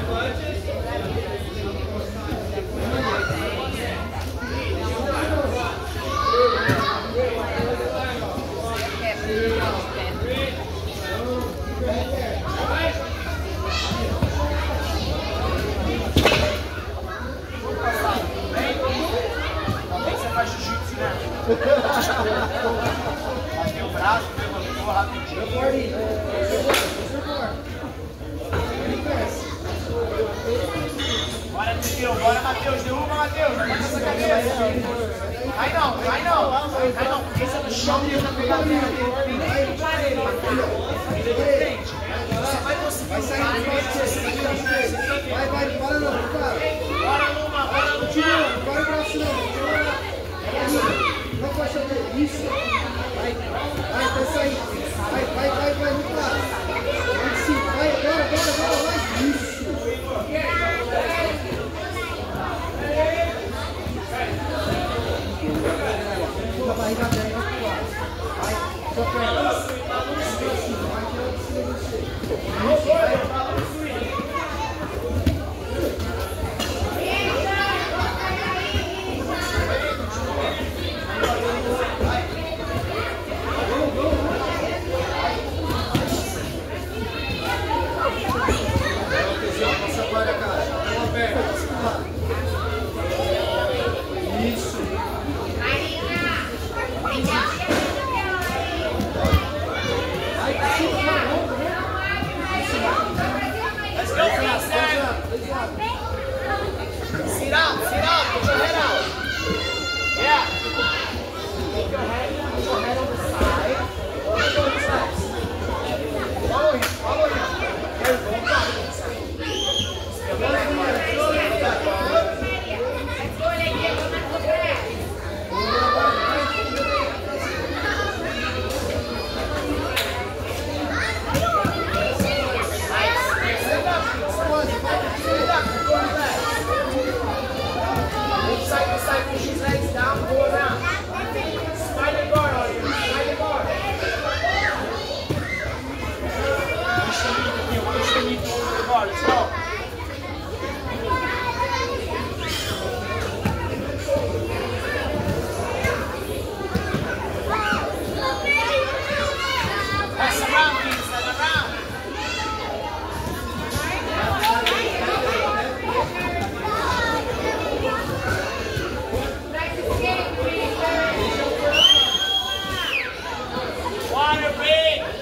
Bateu o braço, levantou rapidinho. Bora, Tio, bora, Matheus. Derruba, Matheus. Bota essa cabeça. Cai não, cai não. Cai não, porque isso é no chão e tenta pegar a terra dele. Vem de frente. Você vai conseguir. Vai sair de frente.